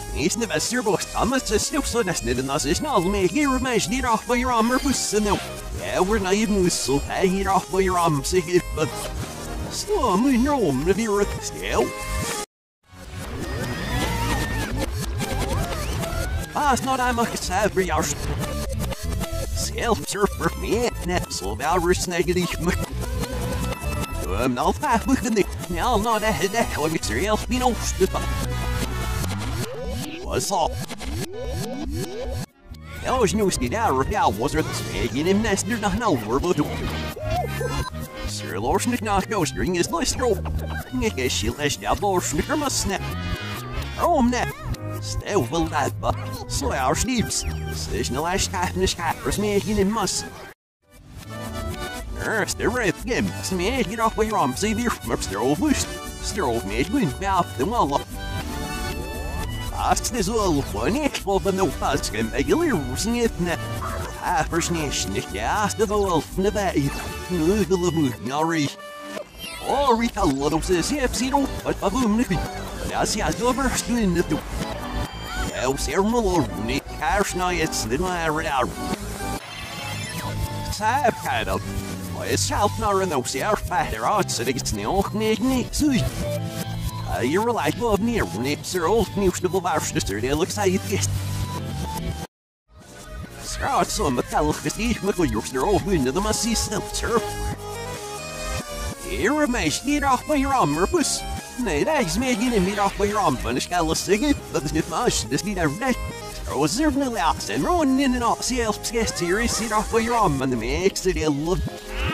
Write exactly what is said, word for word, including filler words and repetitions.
Is the best your boss, I'm a still so that's not enough. It's not me here, my need off by your arm, or puss, no. Yeah, we're not even so I hit off by your arm, say it, but still, I'm in Rome, if you're a still. That's not I'm a savvy house. Self surfer me, net so valorous negative. I'm not half looking the now, not a head that one gets real, you know. What's up? Jag har snuskat där och jag var så spägen i nästan en halvår då. Sir Lorsnick not goes during his list roll. Nicke skilles där Lorsnicker med snap. Om net. Still will that but so our sleeps. Says no last happiness happers making in muss. Nurse the red game. Some get off by your arm, save your flips their old woost. Stir me win mouth the well up. Ask this all funny for the no fast can make a little sniff net. Half a snish, yeah, the wolf in the bay. Noodle of moon, nari. All recall little says, yep, zero, but baboom, nippy. But as he has over, in the two. I'll say, Malone, Nick, cash nights, then I read out. Sab kind of. It's South Northern, see our fatter odds, so it's no knee, sweet. You're like above near when it's your old news of our sister, they look like this. Scout some metal, because each metal you're their old wind of the must see self, sir. Here remains, get off by your arm, puss. Nay, that's making him get off by your arm, but it's got a second, but the much, this need a red. So, is there no last and running in and out, see, I'll get serious, get off by your arm, and the makes it a look.